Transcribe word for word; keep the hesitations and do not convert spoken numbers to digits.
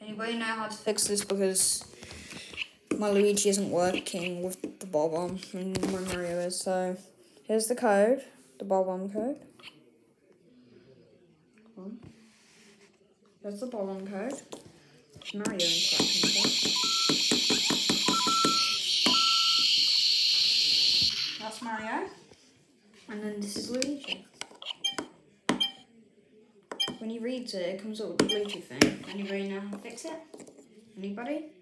Anybody know how to fix this? Because my Luigi isn't working with the God-Omb and my Mario is. So here's the code, the God-Omb code. Come on. There's the God-Omb code. Mario instructions. That's Mario. And then this is Luigi. When he reads it, it comes up with the Bluetooth thing. Anybody know how to fix it? Anybody?